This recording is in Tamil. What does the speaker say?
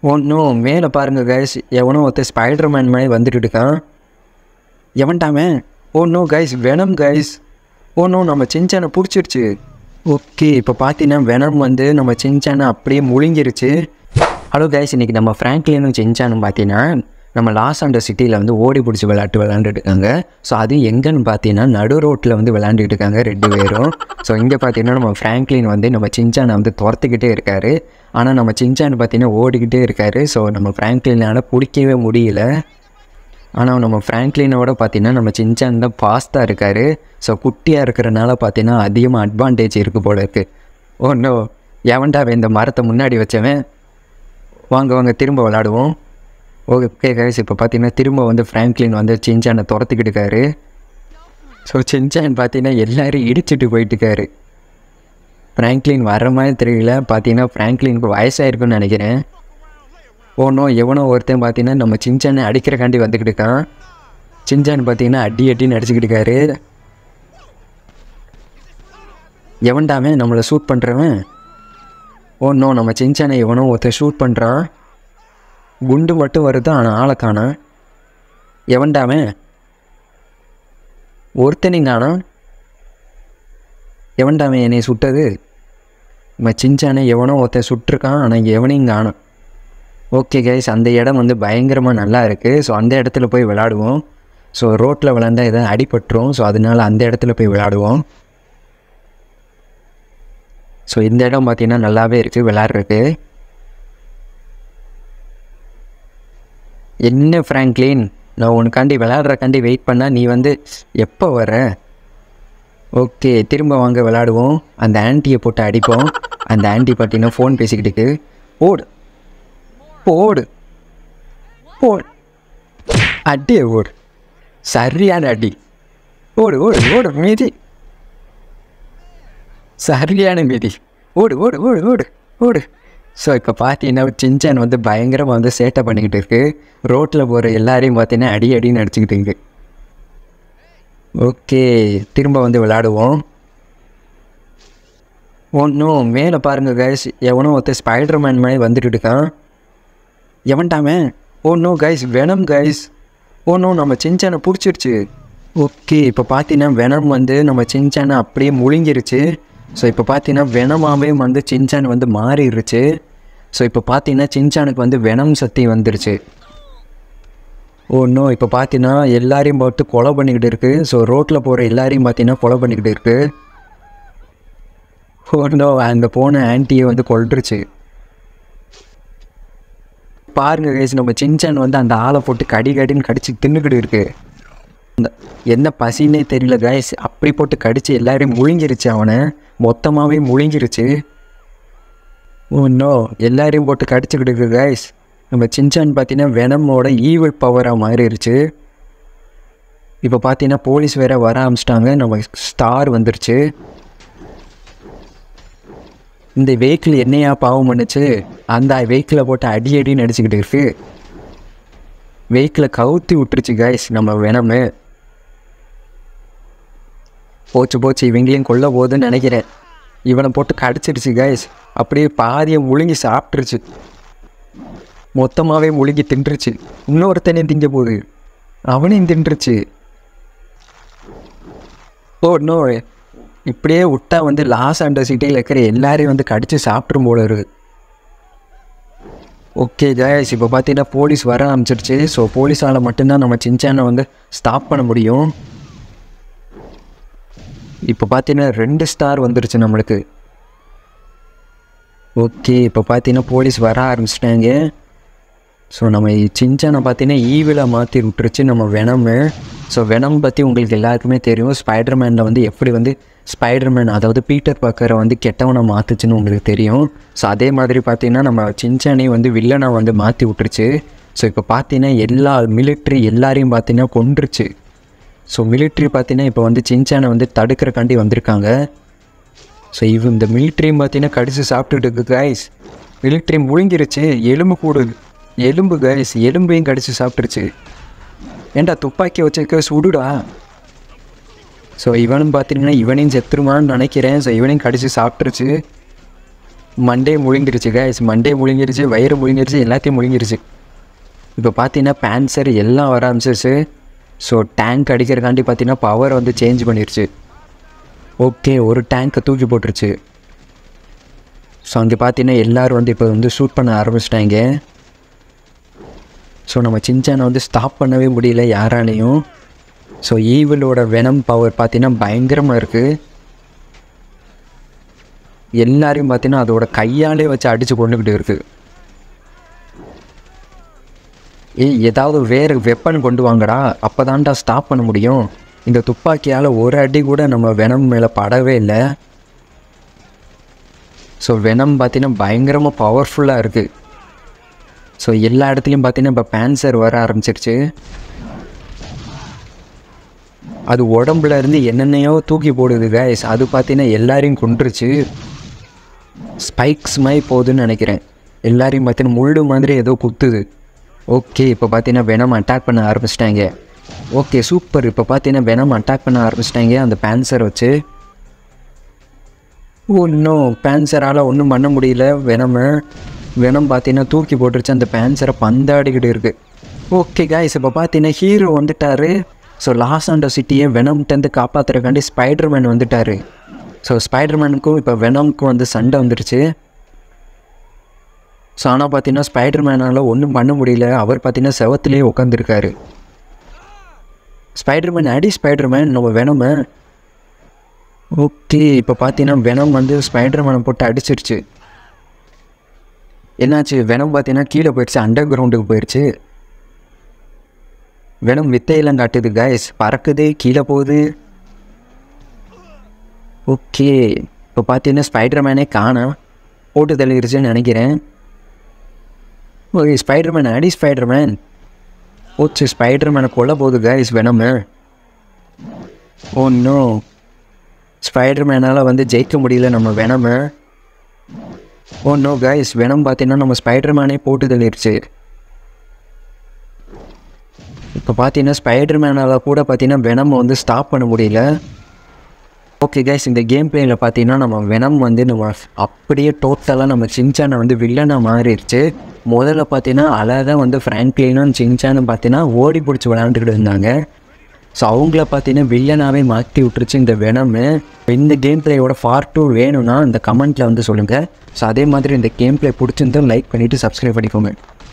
ஒன்றும் மேலே பாருங்கள் கைஸ், எவனோ ஒருத்தர் ஸ்பைடர்மேன் மாதிரி வந்துட்டு இருக்கான். எவன்டாமே? ஒன்றும் கைஸ், வெனம் கைஸ். ஒன்றும் நம்ம சின்சானை பிடிச்சிருச்சு. ஓகே, இப்போ பார்த்தீங்கன்னா வெனம் வந்து நம்ம சின்சானை அப்படியே முழுங்கிருச்சு. ஹலோ கைஸ், இன்றைக்கி நம்ம ஃப்ராங்க்லினும் சின்சானும் பார்த்தீங்கன்னா நம்ம லாஸ் ஆண்டர் சிட்டியில் வந்து ஓடி பிடிச்சி விளையாண்டுட்டு இருக்காங்க. ஸோ அது எங்கன்னு பார்த்தீங்கன்னா நடு ரோட்டில் வந்து விளையாண்டுட்டு இருக்காங்க 2 பேரும். ஸோ இங்கே பார்த்தீங்கன்னா நம்ம ஃப்ராங்க்லின் வந்து நம்ம சின்சானை வந்து துரத்துக்கிட்டே இருக்காரு. ஆனால் நம்ம சின்சான் பார்த்தீங்கன்னா ஓடிக்கிட்டே இருக்காரு. ஸோ நம்ம ஃப்ராங்க்லினால் பிடிக்கவே முடியல. ஆனால் நம்ம ஃப்ராங்க்லினோட பார்த்தீங்கன்னா நம்ம சின்சான் தான் ஃபாஸ்ட்டாக இருக்கார். ஸோ குட்டியாக இருக்கிறனால பார்த்தீங்கன்னா அதிகமாக அட்வான்டேஜ் இருக்குது போல இருக்குது. ஒன்றும் எவன்டா இந்த மரத்தை முன்னாடி வச்சவன். வாங்க திரும்ப விளாடுவோம். ஓகே கைஸ், இப்போ பார்த்தீங்கன்னா திரும்ப வந்து ஃப்ராங்க்லின் வந்து சின்சானை துரத்துக்கிட்டு இருக்காரு. ஸோ சின்சான் பார்த்தீங்கன்னா எல்லோரும் இடிச்சிட்டு போயிட்டுருக்காரு. ஃப்ராங்க்லின் வர்ற மாதிரி தெரியல. பார்த்தீங்கன்னா ஃப்ராங்க்லினுக்கு வயசாயிருக்குன்னு நினைக்கிறேன். எவனோ ஒருத்தன் பார்த்தீங்கன்னா நம்ம சின்சானை அடிக்கிறக்காண்டி வந்துக்கிட்டு இருக்கான். சின்சான் பார்த்தீங்கன்னா அடின்னு அடிச்சுக்கிட்டு இருக்காரு. எவன்டாமே நம்மளை ஷூட் பண்ணுறவன்? நம்ம சின்சானை எவனோ ஒருத்தன் ஷூட் பண்ணுறான். குண்டு மட்டும் வருது, ஆனால் ஆளை காணோம். எவன்டாமே? ஒருத்தனையும் காணோம். எவன்டாமே என்னை சுட்டது? நம்ம சின்சானை எவனோ ஒருத்தன் சுட்டிருக்கான், ஆனால் எவனையும் காணோம். ஓகே கைஸ், அந்த இடம் வந்து பயங்கரமாக நல்லா இருக்குது. ஸோ அந்த இடத்துல போய் விளாடுவோம். ஸோ ரோட்டில் விளாண்டா எதாவது அடிபட்டுரும். ஸோ அதனால் அந்த இடத்துல போய் விளாடுவோம். ஸோ இந்த இடம் பார்த்திங்கன்னா நல்லாவே இருக்குது விளாட்றதுக்கு. என்ன ஃப்ராங்க்லின், நான் உனக்காண்டி விளையாடுறக்காண்டி வெயிட் பண்ணால் நீ வந்து எப்போ வர? ஓகே, திரும்ப வாங்க விளாடுவோம். அந்த ஆன்ட்டியை போட்டு அடிப்போம். அந்த ஆன்ட்டி பார்த்தீங்கன்னா ஃபோன் பேசிக்கிட்டு ஓடு ஓடு ஓடு அடியே ஓடு, சரியான அடி. ஓடு ஓடு ஓடு மீதி, சரியான மீதி. ஓடு ஓடு ஓடு ஓடு ஓடு. ஸோ இப்போ பார்த்தீங்கன்னா சின்சான் வந்து பயங்கரமாக வந்து சேட்டை பண்ணிக்கிட்டு இருக்குது. ரோட்டில் போகிற எல்லாரையும் பார்த்தீங்கன்னா அடின்னு அடிச்சுக்கிட்டு இருக்கு. ஓகே, திரும்ப வந்து விளாடுவோம். ஒன்றும் மேலே பாருங்கள் கைஸ், எவனோ ஒருத்தர் ஸ்பைடர்மேன் மாதிரி வந்துட்டு இருக்கான். எவன்டாமே? Guys, Venom guys. நம்ம சின்சானை பிடிச்சிருச்சு. ஓகே, இப்போ பார்த்தீங்கன்னா வெனம் வந்து நம்ம சின்சானை அப்படியே முழுங்கிருச்சு. ஸோ இப்போ பார்த்தீங்கன்னா வெனமாகவே வந்து சின்சான் வந்து மாறிடுச்சு. ஸோ இப்போ பார்த்தீங்கன்னா சின்சானுக்கு வந்து வெனம் சக்தி வந்துருச்சு. இப்போ பார்த்தீங்கன்னா எல்லாரையும் போட்டு கொலை பண்ணிக்கிட்டு இருக்குது. ஸோ ரோட்டில் போகிற எல்லாரையும் பார்த்தீங்கன்னா கொலை பண்ணிக்கிட்டு இருக்குது. அந்த போன ஆன்ட்டியை வந்து கொல்றுச்சு. பாருங்கள் கைஸ், நம்ம சின்சான் வந்து அந்த ஆளை போட்டு கடின்னு கடிச்சு தின்னுக்கிட்டு இருக்குது. என்ன பசின்னே தெரியல கைஸ், அப்படி போட்டு கடிச்சு எல்லாரையும் முழுங்கிருச்சு. அவனை மொத்தமாகவே முழுங்கிருச்சு. எல்லாரையும் போட்டு கடிச்சுக்கிட்டு இருக்கு கைஸ். நம்ம சின்சான் பார்த்தீங்கன்னா வெனமோட ஈவில் பவராக மாறிடுச்சு. இப்போ பார்த்தீங்கன்னா போலீஸ் வேறு வர ஆரம்பிச்சிட்டாங்க. நம்ம ஸ்டார் வந்துருச்சு. இந்த வெஹிக்கிள் என்னையா பாவம் பண்ணுச்சு? அந்த வெஹிக்கிளை போட்டு அடின்னு அடிச்சுக்கிட்டு இருக்கு. வெஹிக்கிளை கவுத்தி விட்டுருச்சு கைஸ் நம்ம வெனமு. போச்சு இவங்களையும் கொல்ல போகுதுன்னு நினைக்கிறேன். இவனை போட்டு கடிச்சிடுச்சு கைஸ். அப்படியே பாதியை முழுங்கி சாப்பிட்ருச்சு. மொத்தமாகவே முழுங்கி தின்றுச்சு. இன்னொருத்தனையும் திங்க போகுது, அவனையும் தின்றுச்சு. இப்படியே விட்டா வந்து லாஸ் ஆண்டர் சிட்டியில் இருக்கிற எல்லாரையும் வந்து கடிச்சு சாப்பிட்ரும் போல இருக்குது. ஓகே கைஸ், இப்போ பார்த்தீங்கன்னா போலீஸ் வர ஆரம்பிச்சிருச்சு. ஸோ போலீஸால் மட்டும்தான் நம்ம சின்சானை வந்து ஸ்டாப் பண்ண முடியும். இப்போ பார்த்தீங்கன்னா 2 ஸ்டார் வந்துருச்சு நம்மளுக்கு. ஓகே, இப்போ பார்த்தீங்கன்னா போலீஸ் வர ஆரம்பிச்சிட்டாங்க. ஸோ நம்ம சின்சானை பார்த்தீங்கன்னா ஈவிலாக மாற்றி விட்டுருச்சு நம்ம வெனமு. ஸோ வெனம் பற்றி உங்களுக்கு எல்லாருக்குமே தெரியும். ஸ்பைடர்மேனில் வந்து எப்படி வந்து ஸ்பைடர்மேன், அதாவது பீட்டர் பார்க்கரை வந்து கெட்டவனை மாற்றுச்சுன்னு உங்களுக்கு தெரியும். ஸோ அதே மாதிரி பார்த்தீங்கன்னா நம்ம சின்சானையும் வந்து வில்லனை வந்து மாற்றி விட்டுருச்சு. ஸோ இப்போ பார்த்தீங்கன்னா எல்லா மிலிட்ரி எல்லாரையும் பார்த்தீங்கன்னா கொன்றுச்சு. ஸோ மிலிட்ரி பார்த்தீங்கன்னா இப்போ வந்து சின்சானை வந்து தடுக்கிறக்காண்டி வந்திருக்காங்க. ஸோ இந்த மிலிட்ரியும் பார்த்தீங்கன்னா கடிச்சு சாப்பிட்டுட்டு இருக்கு கைஸ். மிலிட்ரி முழுங்கிருச்சு. எலும்பு கைஸ், எலும்பையும் கடிச்சு சாப்பிட்டுருச்சு. ஏன்டா துப்பாக்கி வச்சுருக்க, சுடுடா. ஸோ இவனும் பார்த்தீங்கன்னா இவனையும் செத்துருமான்னு நினைக்கிறேன். ஸோ இவனையும் கடிச்சு சாப்பிட்டுருச்சு. மண்டே முழுங்கிருச்சு கைஸ், மண்டே முழுங்கிருச்சு, வயிறு முழுங்கிருச்சு, எல்லாத்தையும் முழுங்கிருச்சு. இப்போ பார்த்தீங்கன்னா பேன்சர் எல்லாம் வர ஆரம்பிச்சிருச்சு. ஸோ டேங்க் அடிக்கிறக்காண்டி பார்த்தீங்கன்னா பவர் வந்து சேஞ்ச் பண்ணிருச்சு. ஓகே, ஒரு டேங்க்கை தூக்கி போட்டுருச்சு. ஸோ அங்கே பார்த்தீங்கன்னா எல்லோரும் வந்து இப்போ வந்து ஷூட் பண்ண ஆரம்பிச்சிட்டாங்க. ஸோ நம்ம சின்சானை வந்து ஸ்டாப் பண்ணவே முடியல யாராலையும். ஸோ ஈவிலோட வெனம் பவர் பார்த்தீங்கன்னா பயங்கரமாக இருக்குது. எல்லாரையும் பார்த்தீங்கன்னா அதோட கையாலே வச்சு அடித்து கொண்டுக்கிட்டு இருக்குது. ஏதாவது வேறு வெப்பன் கொண்டு வாங்கடா, அப்போ தான்டா ஸ்டாப் பண்ண முடியும். இந்த துப்பாக்கியால் ஒரு அடி கூட நம்ம வெனம் மேலே படவே இல்லை. ஸோ வெனம் பார்த்தீங்கன்னா பயங்கரமாக பவர்ஃபுல்லாக இருக்குது. ஸோ எல்லா இடத்துலையும் பார்த்தீங்கன்னா இப்போ பேன்சர் வர ஆரம்பிச்சிருச்சு. அது உடம்புல இருந்து என்னென்னையோ தூக்கி போடுது கைஸ். அது பார்த்தீங்கன்னா எல்லாரையும் கொண்டுருச்சு. ஸ்பைக்ஸ் மாதிரி போகுதுன்னு நினைக்கிறேன். எல்லாரையும் பார்த்தீங்கன்னா முள்ளு மாதிரி ஏதோ குத்துது. ஓகே, இப்போ பார்த்தீங்கன்னா வெனம் அட்டாக் பண்ண ஆரம்பிச்சிட்டாங்க. Okay super. இப்போ பார்த்தீங்கன்னா வெனம் அட்டாக் பண்ண ஆரம்பிச்சிட்டாங்க அந்த பேன்சர் வச்சு. இன்னும் பேன்சரால் ஒன்றும் பண்ண முடியல. வெனம் பார்த்தீங்கன்னா தூக்கி போட்டுருச்சு. அந்த பேன்சரை பந்தாடிக்கிட்டு இருக்குது. ஓகே கைஸ், இப்போ பார்த்தீங்கன்னா ஹீரோ வந்துட்டார். ஸோ லாஸ் ஆண்டோஸ் சிட்டியை வெனம்கிட்டேருந்து காப்பாற்றுறக்காண்டி ஸ்பைடர்மேன் வந்துட்டார். ஸோ ஸ்பைடர்மேனுக்கும் இப்போ வெனம்க்கும் வந்து சண்டை வந்துருச்சு. ஸோ ஆனால் பார்த்தீங்கன்னா ஸ்பைடர்மேனால் ஒன்றும் பண்ண முடியல. அவர் பார்த்தீங்கன்னா செவத்துலேயே உட்காந்துருக்காரு. ஸ்பைடர்மேன் அடி ஸ்பைடர்மேன் நம்ம வெனமை. ஓகே, இப்போ பார்த்தீங்கன்னா வெனம் வந்து ஸ்பைடர்மேனை போட்டு அடிச்சிருச்சு. என்னாச்சு, வெனம் பார்த்தீங்கன்னா கீழே போயிடுச்சு, அண்டர் கிரவுண்டுக்கு போயிடுச்சு. வெனம் வித்தையெல்லாம் காட்டுது கைஸ், பறக்குது, கீழே போகுது. ஓகே, இப்போ பார்த்தீங்கன்னா ஸ்பைடர்மேனே காணோம், போட்டு தள்ளிடுச்சுன்னு நினைக்கிறேன். ஓகே ஸ்பைடர்மேன் அடி ஸ்பைடர்மேன். ஓச்சு, ஸ்பைடர்மேனை கொல்ல போகுது கைஸ் வெனமு. இன்னும் ஸ்பைடர்மேனால் வந்து ஜெயிக்க முடியல நம்ம வெனமு. இன்னும் கைஸ் வெனம் பார்த்தீங்கன்னா நம்ம ஸ்பைடர்மேனே போட்டு தள்ளிடுச்சு. இப்போ பார்த்தீங்கன்னா ஸ்பைடர்மேனால் கூட பார்த்தீங்கன்னா வெனம் வந்து ஸ்டாப் பண்ண முடியல. ஓகே கைஸ், இந்த கேம் பிளேயில் பார்த்தீங்கன்னா நம்ம வெனம் வந்து நம்ம அப்படியே டோட்டலாக நம்ம சின்சானை வந்து வில்லனாக மாறிடுச்சு. முதல்ல பார்த்தீங்கன்னா அழகாக வந்து ஃப்ராங்க்லினும் சின்சானும் பார்த்தீங்கன்னா ஓடி பிடிச்சி விளையாண்டுக்கிட்டு இருந்தாங்க. ஸோ அவங்கள பார்த்தீங்கன்னா வில்லனாகவே மாற்றி விட்டுருச்சு இந்த வெனமு. இந்த கேம் பிளேயோட பார்ட் 2 வேணும்னா இந்த கமெண்ட்டில் வந்து சொல்லுங்கள். ஸோ அதே மாதிரி இந்த கேம் பிளே பிடிச்சிருந்தா லைக் பண்ணிவிட்டு சப்ஸ்கிரைப் பண்ணிக்கோங்க.